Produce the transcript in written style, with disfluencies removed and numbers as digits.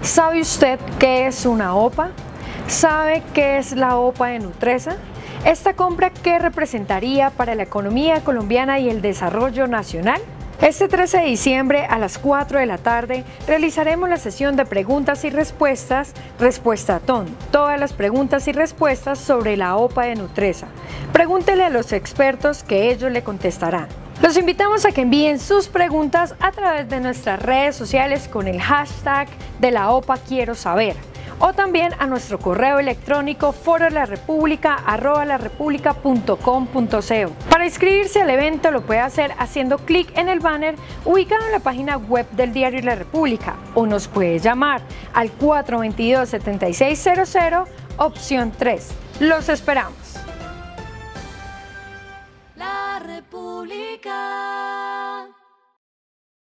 ¿Sabe usted qué es una OPA? ¿Sabe qué es la OPA de Nutresa? ¿Esta compra qué representaría para la economía colombiana y el desarrollo nacional? Este 13 de diciembre a las 4 de la tarde realizaremos la sesión de preguntas y respuestas, Respuestatón, todas las preguntas y respuestas sobre la OPA de Nutresa. Pregúntele a los expertos que ellos le contestarán. Los invitamos a que envíen sus preguntas a través de nuestras redes sociales con el hashtag de la OPA Quiero Saber, o también a nuestro correo electrónico forolarepublica@larepublica.com.co. Para inscribirse al evento lo puede hacer haciendo clic en el banner ubicado en la página web del diario La República, o nos puede llamar al 422-7600, opción 3. Los esperamos. La República.